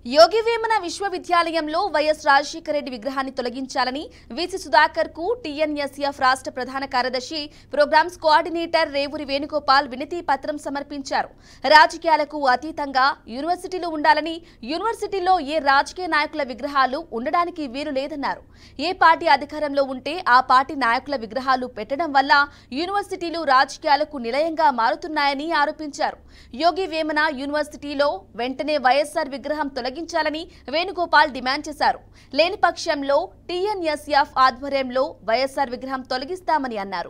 యోగి వేమన విశ్వవిద్యాలయంలో వైఎస్ రాజశేఖర రెడ్డి విగ్రహాన్ని తొలగించాలని వీసీ సుధాకర్ కు టీఎన్ఎస్ఎఫ్ రాష్ట్ర ప్రధాన కార్యదర్శి ప్రోగ్రామ్స్ కోఆర్డినేటర్ రేవూరి వేణుగోపాల్ వినతి పత్రం సమర్పించారు. రాజకీయాలకు అతీతంగా యూనివర్సిటీలు ఉండాలని, యూనివర్సిటీల్లో ఏ రాజకీయ నాయకుల విగ్రహాలు ఉండడానికి వీలు లేదన్నారు. ఏ పార్టీ అధికారంలో ఉంటే ఆ పార్టీ నాయకుల విగ్రహాలు పెట్టడం వల్ల యూనివర్సిటీలు రాజకీయాలకు నిలయంగా మారుతున్నాయని ఆరోపించారు. యోగి వేమన యూనివర్సిటీలో వెంటనే వైఎస్ఆర్ విగ్రహం తొలగించాలని వేణుగోపాల్ డిమాండ్ చేశారు. లేని పక్షంలో టీఎన్ఎస్ఎఫ్ ఆధ్వర్యంలో వైఎస్ఆర్ విగ్రహం తొలగిస్తామని అన్నారు.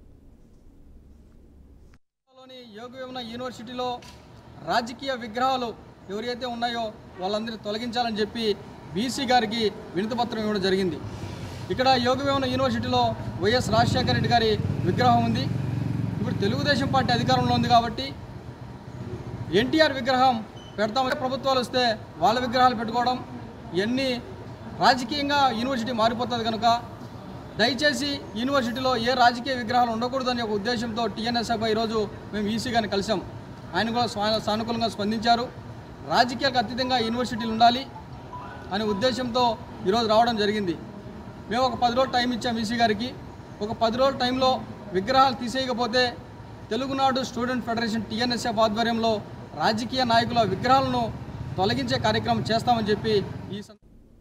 యోగి వేమన యూనివర్సిటీలో రాజకీయ విగ్రహాలు ఎవరైతే ఉన్నాయో వాళ్ళందరినీ తొలగించాలని చెప్పి బీసీ గారికి వినతి పత్రం ఇవ్వడం జరిగింది. ఇక్కడ యోగి వేమన యూనివర్సిటీలో వైఎస్ రాజశేఖర రెడ్డి గారి విగ్రహం ఉంది. ఇప్పుడు తెలుగుదేశం పార్టీ అధికారంలో ఉంది కాబట్టి ఎన్టీఆర్ విగ్రహం పెడతామని ప్రభుత్వాలు వస్తే వాళ్ళ విగ్రహాలు పెట్టుకోవడం ఇవన్నీ రాజకీయంగా యూనివర్సిటీ మారిపోతుంది కనుక దయచేసి యూనివర్సిటీలో ఏ రాజకీయ విగ్రహాలు ఉండకూడదనే ఒక ఉద్దేశంతో టీఎన్ఎస్ఎఫ్ ఈరోజు మేము ఈసీ గారిని కలిసాం. ఆయన కూడా సానుకూలంగా స్పందించారు. రాజకీయాలకు అతీతంగా యూనివర్సిటీలు ఉండాలి అనే ఉద్దేశంతో ఈరోజు రావడం జరిగింది. మేము ఒక 10 రోజులు టైం ఇచ్చాం ఈసీ గారికి. ఒక 10 రోజుల టైంలో విగ్రహాలు తీసేయకపోతే తెలుగునాడు స్టూడెంట్ ఫెడరేషన్ టీఎన్ఎస్ఎఫ్ ఆధ్వర్యంలో రాజకీయ నాయకుల విగ్రహాలను తొలగించే కార్యక్రమం చేస్తామని చెప్పి ఈ